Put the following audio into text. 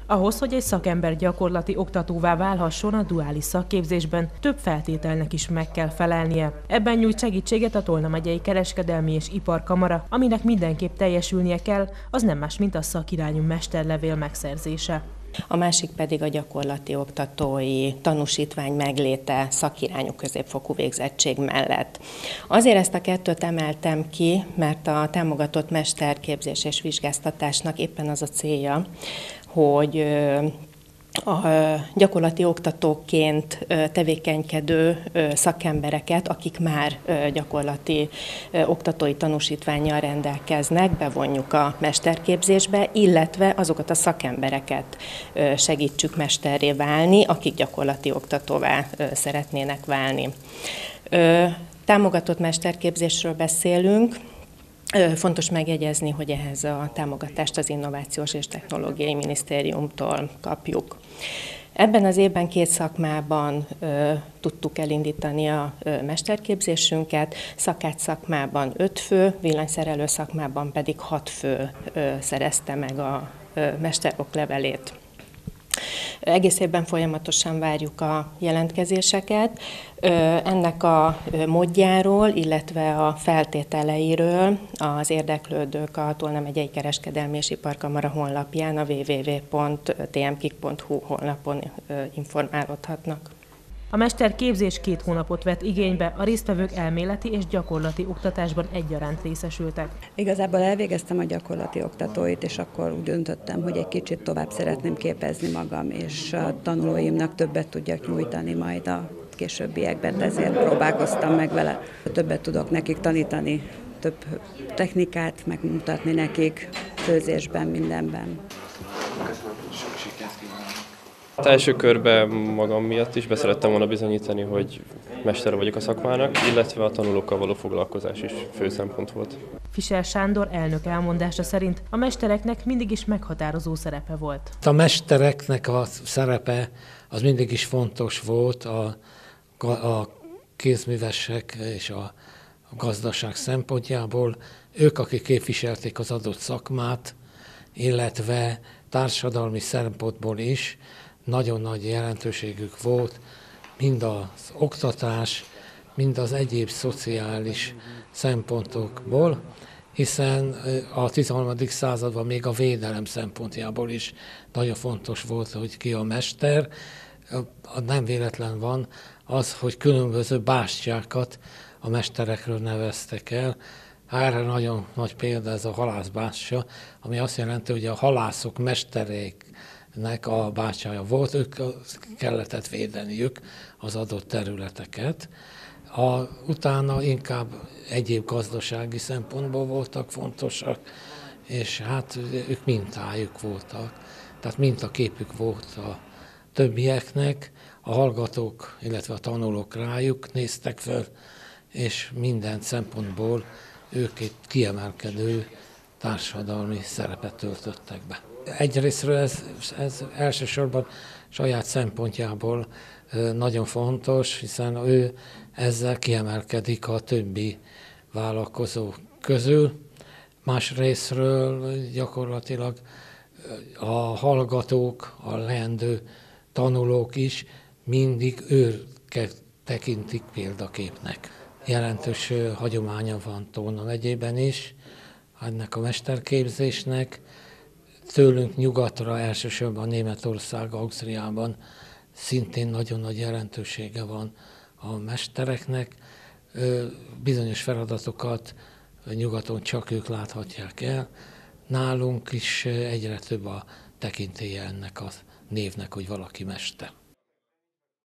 Ahhoz, hogy egy szakember gyakorlati oktatóvá válhasson, a duális szakképzésben több feltételnek is meg kell felelnie. Ebben nyújt segítséget a Tolna megyei Kereskedelmi és Iparkamara, aminek mindenképp teljesülnie kell, az nem más, mint a szakirányú mesterlevél megszerzése. A másik pedig a gyakorlati oktatói tanúsítvány megléte szakirányú középfokú végzettség mellett. Azért ezt a kettőt emeltem ki, mert a támogatott mesterképzés és vizsgáztatásnak éppen az a célja, hogy a gyakorlati oktatóként tevékenykedő szakembereket, akik már gyakorlati oktatói tanúsítvánnyal rendelkeznek, bevonjuk a mesterképzésbe, illetve azokat a szakembereket segítsük mesterré válni, akik gyakorlati oktatóvá szeretnének válni. Támogatott mesterképzésről beszélünk. Fontos megjegyezni, hogy ehhez a támogatást az Innovációs és Technológiai Minisztériumtól kapjuk. Ebben az évben 2 szakmában tudtuk elindítani a mesterképzésünket, szakács szakmában 5 fő, villanyszerelő szakmában pedig 6 fő szerezte meg a mesteroklevelét. Egész évben folyamatosan várjuk a jelentkezéseket. Ennek a módjáról, illetve a feltételeiről az érdeklődők a Tolna megyei Kereskedelmi és Iparkamara honlapján, a www.tmkik.hu honlapon informálódhatnak. A mesterképzés 2 hónapot vett igénybe, a résztvevők elméleti és gyakorlati oktatásban egyaránt részesültek. Igazából elvégeztem a gyakorlati oktatóit, és akkor úgy döntöttem, hogy egy kicsit tovább szeretném képezni magam, és a tanulóimnak többet tudjak nyújtani majd a későbbiekben, ezért próbálkoztam meg vele. Többet tudok nekik tanítani, több technikát megmutatni nekik, főzésben, mindenben. Az első körben magam miatt is beszerettem volna bizonyítani, hogy mester vagyok a szakmának, illetve a tanulókkal való foglalkozás is fő szempont volt. Fischer Sándor elnök elmondása szerint a mestereknek mindig is meghatározó szerepe volt. A mestereknek a szerepe az mindig is fontos volt a kézművesek és a gazdaság szempontjából. Ők, akik képviselték az adott szakmát, illetve társadalmi szempontból is nagyon nagy jelentőségük volt, mind az oktatás, mind az egyéb szociális szempontokból, hiszen a 13. században még a védelem szempontjából is nagyon fontos volt, hogy ki a mester. Nem véletlen van az, hogy különböző bástyákat a mesterekről neveztek el. Erre nagyon nagy példa ez a halászbástya, ami azt jelenti, hogy a halászok mesteréknek a bástyája volt, ők kellett védeniük az adott területeket. Utána inkább egyéb gazdasági szempontból voltak fontosak, és hát ők mintájuk voltak, tehát mintaképük volt a többieknek, a hallgatók, illetve a tanulók rájuk néztek fel, és minden szempontból ők egy kiemelkedő társadalmi szerepet töltöttek be. Egyrésztről ez elsősorban saját szempontjából nagyon fontos, hiszen ő ezzel kiemelkedik a többi vállalkozó közül. Másrésztről gyakorlatilag a hallgatók, a leendő tanulók is mindig őket tekintik példaképnek. Jelentős hagyománya van Tolna megyében is ennek a mesterképzésnek. Tőlünk nyugatra, elsősorban Németország, Ausztriában szintén nagyon nagy jelentősége van a mestereknek. Bizonyos feladatokat nyugaton csak ők láthatják el. Nálunk is egyre több a tekintélye ennek a névnek, hogy valaki mester.